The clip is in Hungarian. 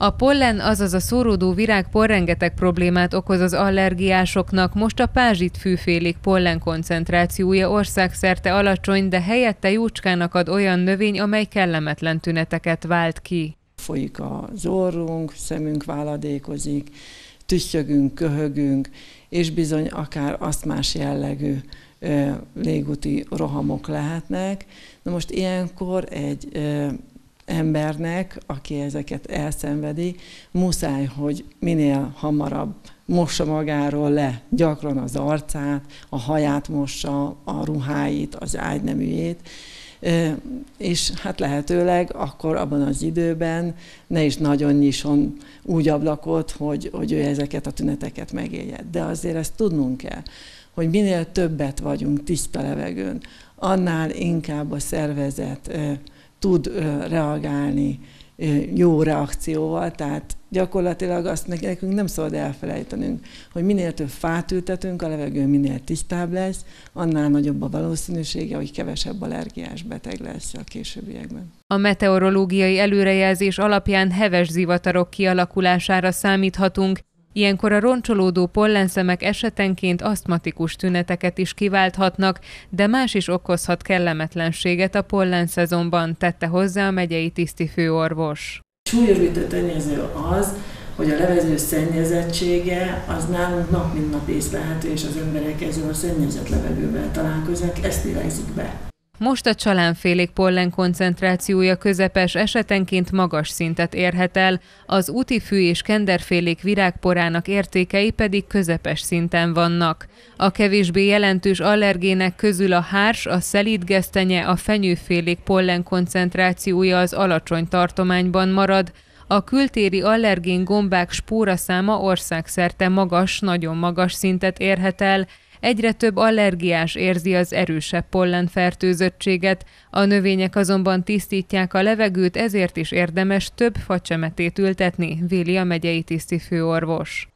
A pollen, azaz a szóródó virágpor rengeteg problémát okoz az allergiásoknak, most a pázsitfűfélék pollen koncentrációja országszerte alacsony, de helyette jócskának ad olyan növény, amely kellemetlen tüneteket vált ki. Folyik az orrunk, szemünk váladékozik, tüttyögünk, köhögünk, és bizony akár asztmás jellegű légúti rohamok lehetnek. Na most ilyenkor egy embernek, aki ezeket elszenvedi, muszáj, hogy minél hamarabb mossa magáról le gyakran az arcát, a haját mossa, a ruháit, az ágyneműjét, és hát lehetőleg akkor abban az időben ne is nagyon nyisson úgy ablakot, hogy ő ezeket a tüneteket megélje. De azért ezt tudnunk kell, hogy minél többet vagyunk tiszta levegőn, annál inkább a szervezet tud reagálni jó reakcióval, tehát gyakorlatilag azt nekünk nem szabad elfelejtenünk, hogy minél több fát ültetünk, a levegő minél tisztább lesz, annál nagyobb a valószínűsége, hogy kevesebb allergiás beteg lesz a későbbiekben. A meteorológiai előrejelzés alapján heves zivatarok kialakulására számíthatunk. Ilyenkor a roncsolódó pollenszemek esetenként asztmatikus tüneteket is kiválthatnak, de más is okozhat kellemetlenséget a pollenszezonban, tette hozzá a megyei tisztifőorvos. Súlyos tényező az, hogy a levegő szennyezettsége az nálunk nap mint nap észlelhető, és az emberek ezzel a szennyezett levegővel találkoznak, ezt lélegzik be. Most a csalánfélék pollen koncentrációja közepes, esetenként magas szintet érhet el, az útifű és kenderfélék virágporának értékei pedig közepes szinten vannak. A kevésbé jelentős allergének közül a hárs, a szelídgesztenye, a fenyőfélék pollen koncentrációja az alacsony tartományban marad, a kültéri allergén gombák spóraszáma országszerte magas, nagyon magas szintet érhet el. Egyre több allergiás érzi az erősebb pollenfertőzöttséget, a növények azonban tisztítják a levegőt, ezért is érdemes több facsemetét ültetni, véli a megyei tisztifőorvos.